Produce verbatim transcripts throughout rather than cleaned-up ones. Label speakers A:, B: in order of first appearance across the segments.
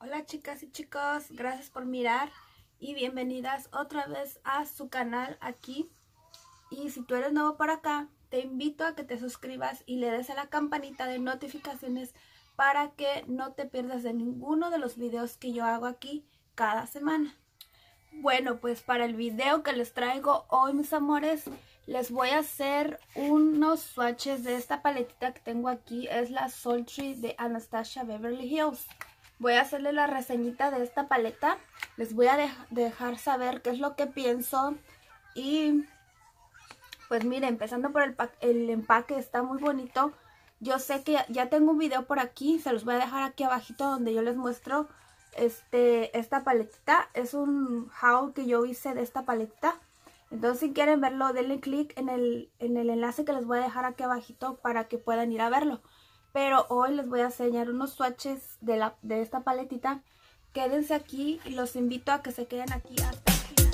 A: Hola chicas y chicos, gracias por mirar y bienvenidas otra vez a su canal aquí. Y si tú eres nuevo por acá, te invito a que te suscribas y le des a la campanita de notificaciones para que no te pierdas de ninguno de los videos que yo hago aquí cada semana. Bueno, pues para el video que les traigo hoy, mis amores, les voy a hacer unos swatches de esta paletita que tengo aquí. Es la Sultry de Anastasia Beverly Hills. Voy a hacerle la reseñita de esta paleta. Les voy a de dejar saber qué es lo que pienso. Y pues miren, empezando por el, el empaque, está muy bonito. Yo sé que ya, ya tengo un video por aquí, se los voy a dejar aquí abajito donde yo les muestro este esta paletita. Es un haul que yo hice de esta paletita. Entonces si quieren verlo, denle clic en el, en el enlace que les voy a dejar aquí abajito para que puedan ir a verlo. Pero hoy les voy a enseñar unos swatches de, la, de esta paletita. Quédense aquí y los invito a que se queden aquí hasta el final.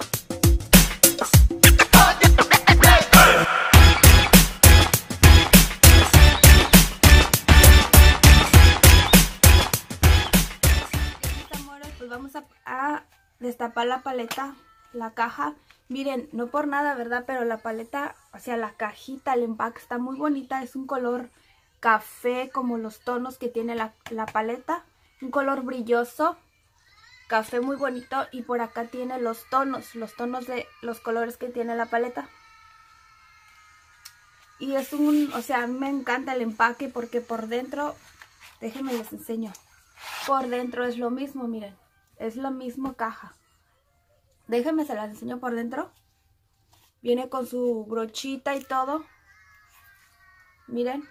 A: Mis amores, pues vamos a, a destapar la paleta, la caja. Miren, no por nada, ¿verdad? Pero la paleta, o sea, la cajita, el empaque está muy bonita. Es un color café, como los tonos que tiene la, la paleta. Un color brilloso, café muy bonito. Y por acá tiene los tonos, los tonos de los colores que tiene la paleta. Y es un, o sea, a mí me encanta el empaque porque por dentro, déjenme les enseño. Por dentro es lo mismo, miren. Es la misma caja. Déjenme se las enseño por dentro. Viene con su brochita y todo. Miren.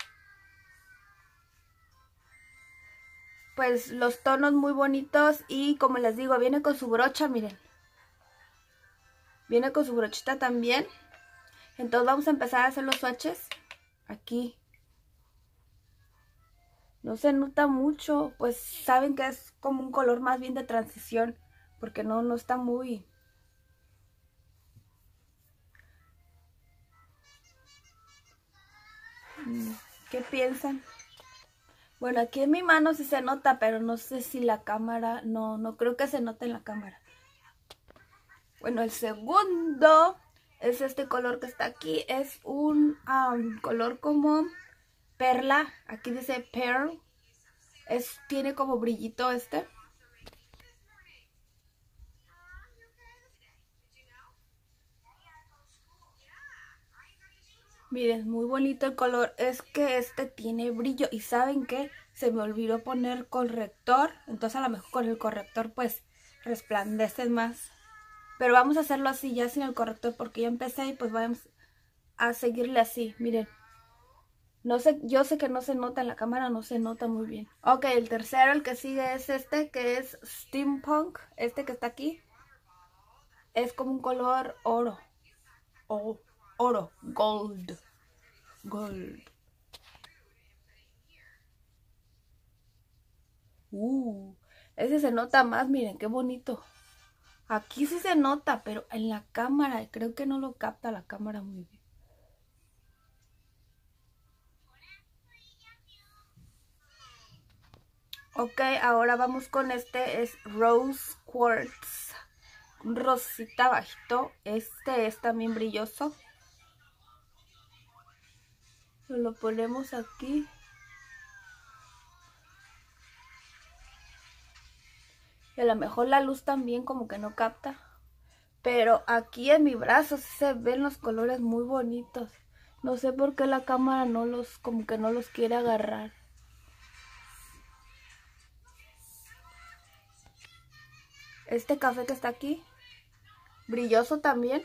A: Pues los tonos muy bonitos y como les digo, viene con su brocha, miren. Viene con su brochita también. Entonces vamos a empezar a hacer los swatches. Aquí. No se nota mucho, pues saben que es como un color más bien de transición. Porque no, no está muy... ¿Qué piensan? Bueno, aquí en mi mano sí se nota, pero no sé si la cámara... No, no creo que se note en la cámara. Bueno, el segundo es este color que está aquí. Es un um, color como perla. Aquí dice pearl. Es, tiene como brillito este. Miren, muy bonito el color. Es que este tiene brillo. Y ¿saben qué? Se me olvidó poner corrector. Entonces a lo mejor con el corrector pues resplandece más. Pero vamos a hacerlo así ya sin el corrector porque ya empecé y pues vamos a seguirle así. Miren. No sé, yo sé que no se nota en la cámara, no se nota muy bien. Ok, el tercero, el que sigue es este, que es Steampunk. Este que está aquí. Es como un color oro. Oh, oro, gold. Gold. Uh, ese se nota más, miren, qué bonito. Aquí sí se nota, pero en la cámara, creo que no lo capta la cámara muy bien. Ok, ahora vamos con este, es Rose Quartz. Un rosita bajito. Este es también brilloso. Lo ponemos aquí. Y a lo mejor la luz también como que no capta. Pero aquí en mi brazo sí se ven los colores muy bonitos. No sé por qué la cámara no los, como que no los quiere agarrar. Este café que está aquí, brilloso también.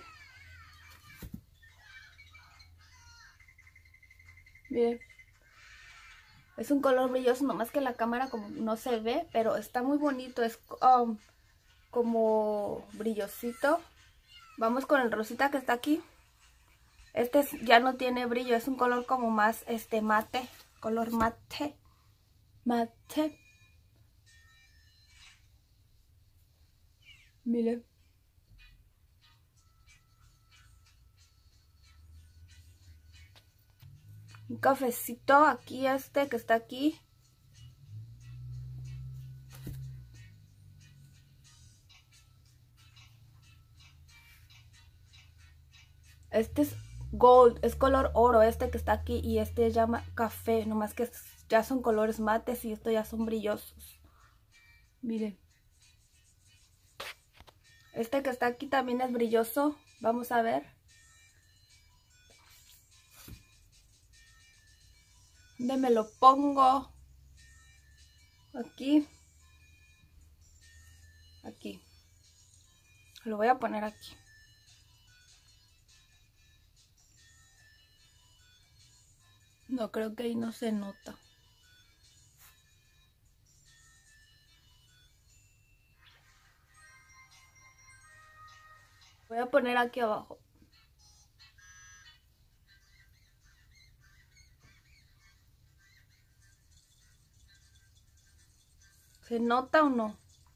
A: Miren. Es un color brilloso, nomás que en la cámara como no se ve, pero está muy bonito. Es um, como brillosito. Vamos con el rosita que está aquí. Este ya no tiene brillo, es un color como más este mate. Color mate. Mate. Miren. Un cafecito aquí, este que está aquí. Este es gold, es color oro este que está aquí, y este se llama café, nomás que ya son colores mates y estos ya son brillosos. Miren. Este que está aquí también es brilloso. Vamos a ver. ¿Dónde me lo pongo? Aquí. Aquí. Lo voy a poner aquí. No, creo que ahí no se nota. Voy a poner aquí abajo. ¿Se nota o no?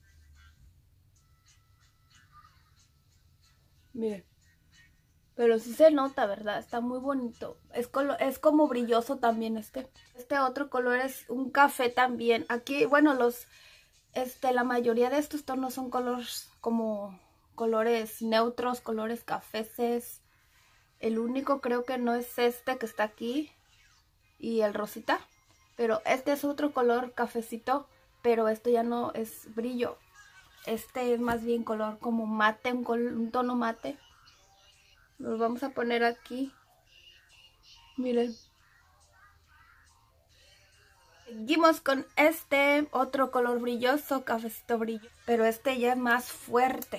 A: Miren. Pero sí se nota, ¿verdad? Está muy bonito. Es, es como brilloso también este. Este otro color es un café también. Aquí, bueno, los... Este, la mayoría de estos tonos son colores como colores neutros, colores cafeces. El único creo que no es este que está aquí y el rosita. Pero este es otro color cafecito, pero esto ya no es brillo. Este es más bien color como mate, un, un tono mate. Los vamos a poner aquí. Miren. Seguimos con este otro color brilloso, cafecito brillo. Pero este ya es más fuerte.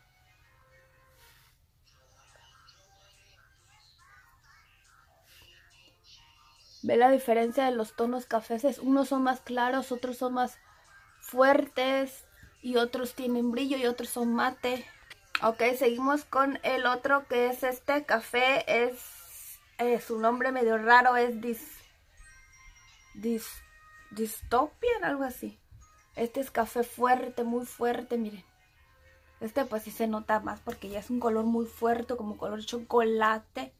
A: ¿Ve la diferencia de los tonos cafeces? Unos son más claros, otros son más fuertes y otros tienen brillo y otros son mate. Ok, seguimos con el otro que es este café. Es eh, su nombre medio raro, es dis, dis, Dystopian, algo así. Este es café fuerte, muy fuerte, miren. Este pues sí se nota más porque ya es un color muy fuerte, como color chocolate.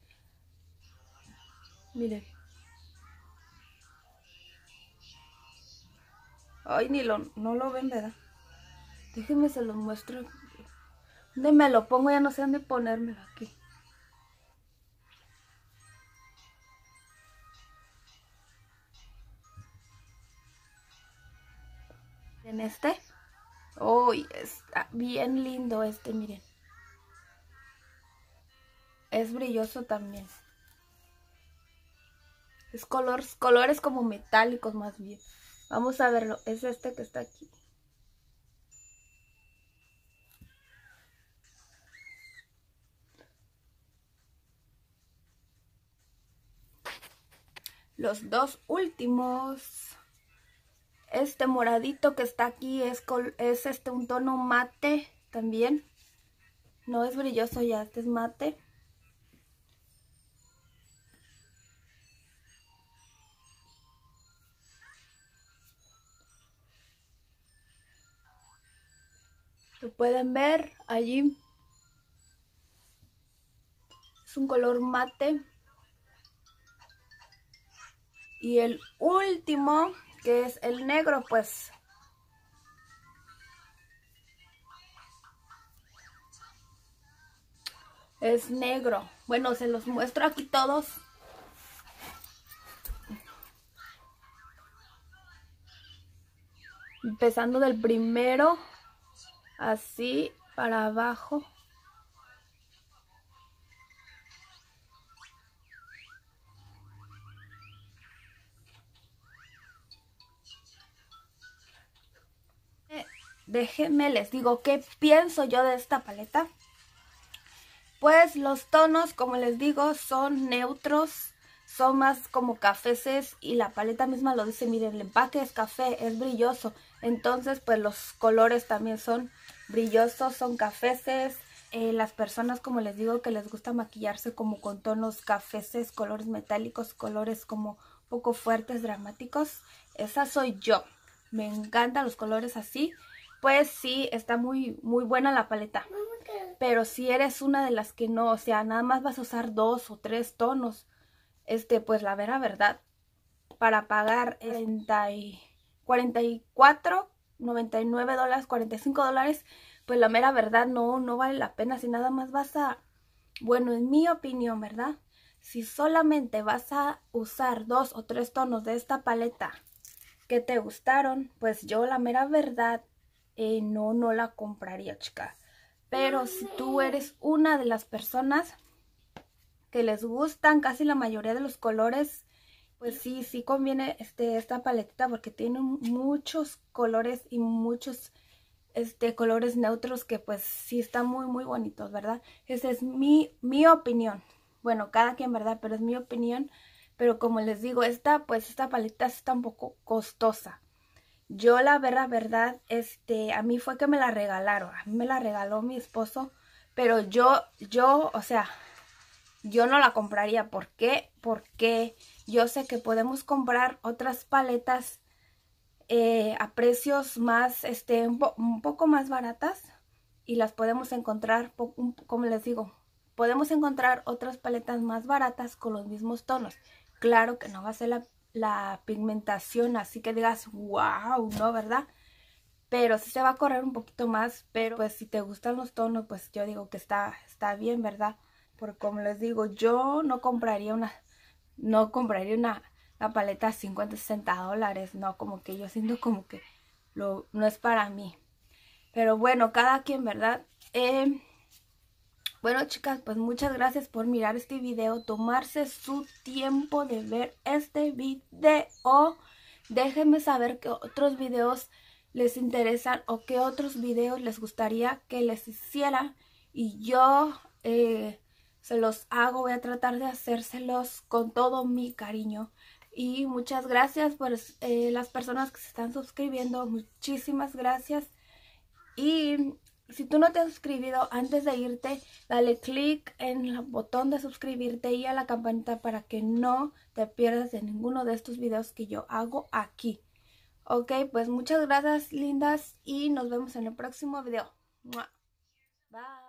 A: Miren. Ay, ni lo, no lo ven, ¿verdad? Déjenme se los muestro. ¿Dónde me lo pongo? Ya no sé dónde ponérmelo aquí. En este. Uy, está bien lindo este, miren. Es brilloso también. Es color, colores como metálicos más bien. Vamos a verlo. Es este que está aquí. Los dos últimos. Este moradito que está aquí es, es este un tono mate también. No es brilloso ya, este es mate. Lo pueden ver allí. Es un color mate. Y el último, que es el negro, pues es negro. Bueno, se los muestro aquí todos. Empezando del primero, así para abajo. Déjenme les digo qué pienso yo de esta paleta. Pues los tonos, como les digo, son neutros, son más como cafeces y la paleta misma lo dice, miren, el empaque es café, es brilloso. Entonces pues los colores también son brillosos, son cafeces. Eh, las personas, como les digo, que les gusta maquillarse como con tonos cafeces, colores metálicos, colores como un poco fuertes, dramáticos, esa soy yo. Me encantan los colores así. Pues sí, está muy, muy buena la paleta. Pero si eres una de las que no, o sea, nada más vas a usar dos o tres tonos, este, pues la vera verdad, para pagar cuarenta y cuatro, noventa y nueve dólares, cuarenta y cinco dólares, pues la mera verdad no, no vale la pena. Si nada más vas a, Bueno, en mi opinión, ¿verdad? Si solamente vas a usar dos o tres tonos de esta paleta que te gustaron, pues yo la mera verdad eh, no, no la compraría, chica. Pero si tú eres una de las personas que les gustan casi la mayoría de los colores, pues sí, sí conviene este, esta paletita porque tiene muchos colores y muchos este, colores neutros que pues sí están muy muy bonitos, ¿verdad? Esa es mi, mi opinión. Bueno, cada quien, ¿verdad? Pero es mi opinión. Pero como les digo, esta pues esta paleta está un poco costosa. Yo la verdad, verdad, este, a mí fue que me la regalaron. A mí me la regaló mi esposo. Pero yo, yo, o sea, yo no la compraría. ¿Por qué? Porque yo sé que podemos comprar otras paletas eh, a precios más, este, un, po un poco más baratas. Y las podemos encontrar, como les digo, podemos encontrar otras paletas más baratas con los mismos tonos. Claro que no va a ser la, la pigmentación así que digas, wow, ¿no? ¿Verdad? Pero sí se va a correr un poquito más, pero pues si te gustan los tonos, pues yo digo que está, está bien, ¿verdad? Porque como les digo, yo no compraría una, no compraría una, una paleta cincuenta, sesenta dólares, no, como que yo siento como que lo, no es para mí. Pero bueno, cada quien, ¿verdad? Eh, bueno, chicas, pues muchas gracias por mirar este video, tomarse su tiempo de ver este video. Déjenme saber qué otros videos les interesan o qué otros videos les gustaría que les hiciera. Y yo eh, se los hago, voy a tratar de hacérselos con todo mi cariño. Y muchas gracias por eh, las personas que se están suscribiendo, muchísimas gracias. Y si tú no te has suscribido, antes de irte, dale click en el botón de suscribirte y a la campanita para que no te pierdas de ninguno de estos videos que yo hago aquí. Ok, pues muchas gracias, lindas, y nos vemos en el próximo video. Bye.